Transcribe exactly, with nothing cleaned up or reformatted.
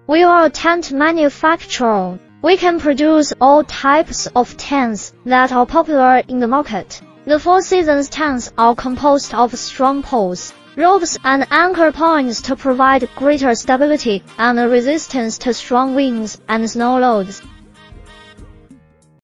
We are a tent manufacturer. We can produce all types of tents that are popular in the market. The Four Seasons tents are composed of strong poles, ropes and anchor points to provide greater stability and resistance to strong winds and snow loads.